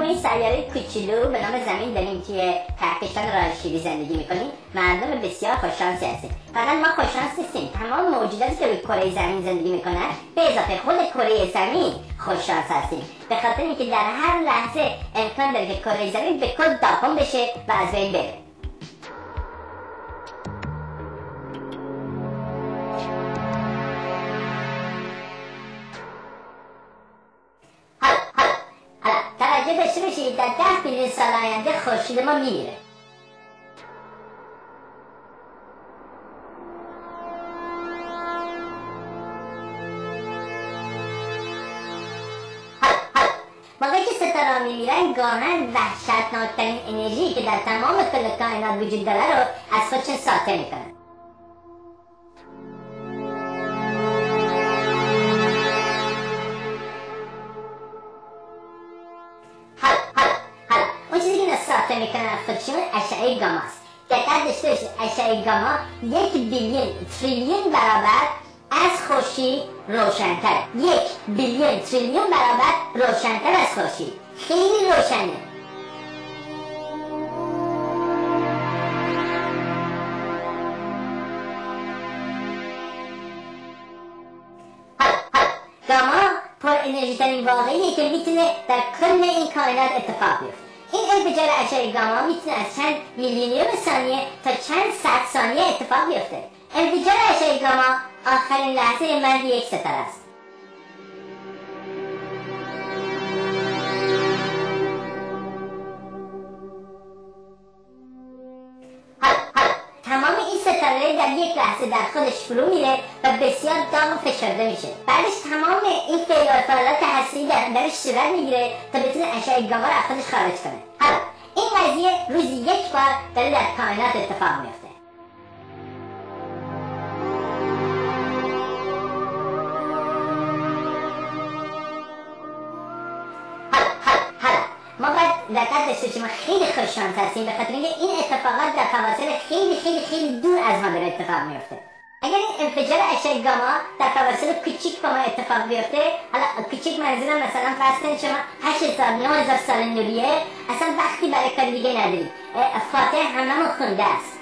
ما این سیاره کوچولو به نام زمین داریم توی کهکشان راهشیری زندگی میکنیم. مردم بسیار خوششانسی هستیم. فقط ما خوششانس نیستیم، تمام موجوداتی که روی کره زمین زندگی میکنن به اضافه خود کره زمین خوششانس هستیم، به خاطر اینکه در هر لحظه امکان داره که کره زمین به کل داغون بشه و از بین بره. توجه داشته باشید در 10 میلیون سال آینده خورشید ما میمیره. موقعی که ستاره ها میمیرن گاما وحشتناکترین انرژی که در تمام کل کائنات وجود داره رو از خودشون ساطع میکنن. اون چیزی که اینا ساطع میکنن از خودشون اشعه گاما است. دقت داشته باشید اشعه گاما 1 بیلیون تریلیون برابر از خورشید روشن‌تر، 1 بیلیون تریلیون برابر روشن‌تر از خورشید. خیلی روشنه. گاما پر انرژی ترین واقعیه که میتونه در کل این کائنات اتفاق بیفته. این انفجار اشعه گاما میتونه از چند میلیونیوم ثانیه تا چند صد ثانیه اتفاق بیفته. انفجار اشعه گاما آخرین لحظه مرگ یک ستاره است. تمام این ستاره در یک لحظه در خودش فرو میره و بسیار داغ و فشرده میشه. بعدش تمام این فعالیت هسته‌ای درش صورت میگیره تا بتونه اشعه گاما رو از خودش خارج کنه. حالا این قضیه روزی یک بار داره در کائنات اتفاق میفته. ما باید دقت داشته باشیم، ما خیلی خوششانس هستیم به خاطر اینکه این اتفاقات در فواصل خیلی خیلی خیلی دور از ما داره اتفاق میفته. اگر این انفجار اشعه گاما در فواصل کوچیک با ما اتفاق بیفته، حالا کوچیک منظورم مثلا فرض کنید شما 8000 9000 سال نوریه، اصلا وقتی برای کار دیگه ندارید. فاتحه هممون خونده است.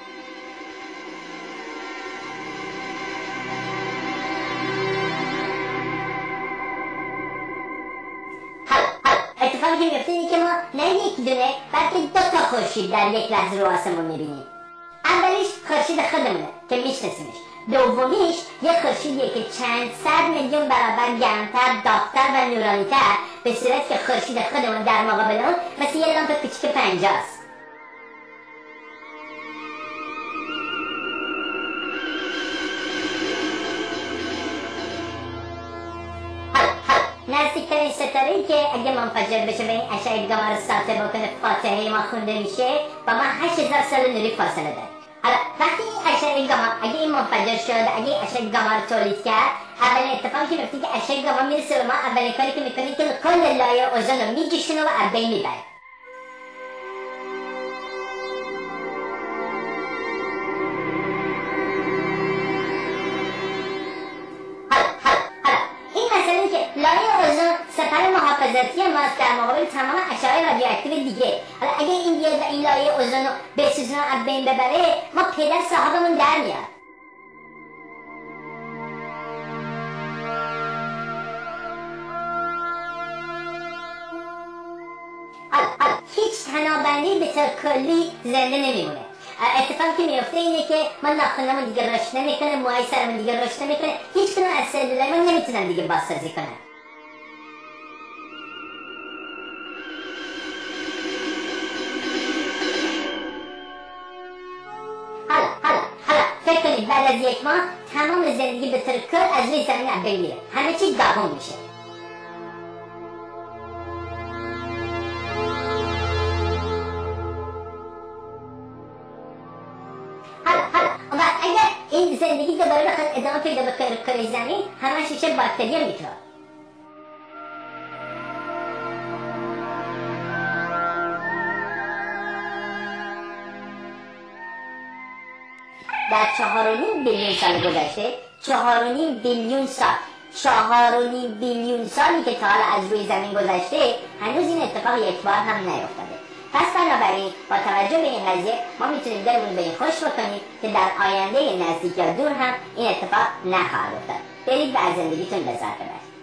اتفاقی که میفته اینه که ما نه یک دونه بلکه 2 تا خورشید در یک لحظه رو آسمون میبینیم. اولیش خورشید خودمونه که میشناسیمش. دومیش یک خورشیدیه که چند صد میلیون برابر گرمتر، داغ‌تر و نورانی‌تر، به صورتی که خورشید خودمون در مقابل اون مثل یه لامپ کوچیک 50 است. نزدیکترین ستاره‌ای که اگه منفجر بشه به این اشعه گاما رو ساطع بکنه فاتحه ما خونده میشه با ما 8000 سال نوری فاصله داره. حالا وقتی این اشعه گاما اگه این منفجر شد، اگه اشعه گاما رو تولید کرد، اولین اتفاقی که میفته که اشعه گاما میرسه به ما، اولین کاری که میکنه که کل لایه اوزون رو میجوشونه و از بین میبره. لایه اوزون سپر محافظتی ماست در مقابل تمام اشعه رادیواکتیو دیگه. حالا اگه این بیاد و این لایه اوزون رو بسوزونه و از بین ببره، ما پدر صاحبمون در میاد. حالا هیچ تنابندی به طور کلی زنده نمیمونه. اتفاقی که میفته اینه که ما ناخنمون دیگه رشد نمیکنه، موهای سرمون دیگه رشد نمیکنه، هیچ کدوم از سلولای ما نمیتونن دیگه بازسازی کنن. حالا فکر کنید بعد از یک ماه تمام زندگی به طور کل از روی زمین از بین میره، همه چی داغون میشه. اگر این زندگی دوباره بخواد ادامه پیدا بکنه کره زمین، همش میشه باکتری و میکروب. در 4.5 بیلیون سال گذشته، 4.5 بیلیون سال 4.5 بیلیون سالی که تا حالا از روی زمین گذشته هنوز این اتفاق یک بار هم نیفتاده. پس بنابراین با توجه به این قضیه ما میتونیم دلمون به این خوش بکنیم که در آینده نزدیک یا دور هم این اتفاق نخواهد افتاد. برید و از زندگیتون لذت ببرید.